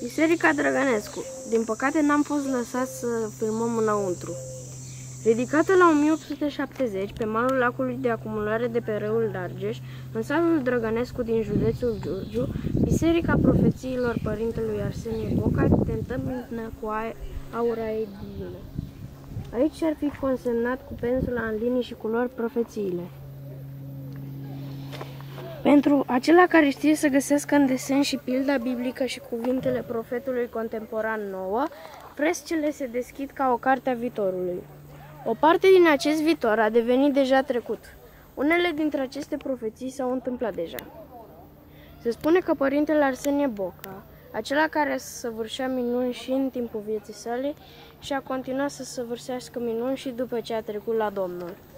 Biserica Drăgănescu. Din păcate n-am fost lăsat să filmăm înăuntru. Ridicată la 1870 pe malul lacului de acumulare de pe râul Dargeș, în satul Drăgănescu din județul Giurgiu, Biserica Profețiilor Părintelui Arsenie Boca te întâmpină cu aura ei divină. Aici ar fi consemnat cu pensula în linii și culori profețiile. Pentru acela care știe să găsească în desen și pilda biblică și cuvintele profetului contemporan nouă, frescele se deschid ca o carte a viitorului. O parte din acest viitor a devenit deja trecut. Unele dintre aceste profeții s-au întâmplat deja. Se spune că părintele Arsenie Boca, acela care săvârșea minuni și în timpul vieții sale, și a continuat să săvârșească minuni și după ce a trecut la Domnul.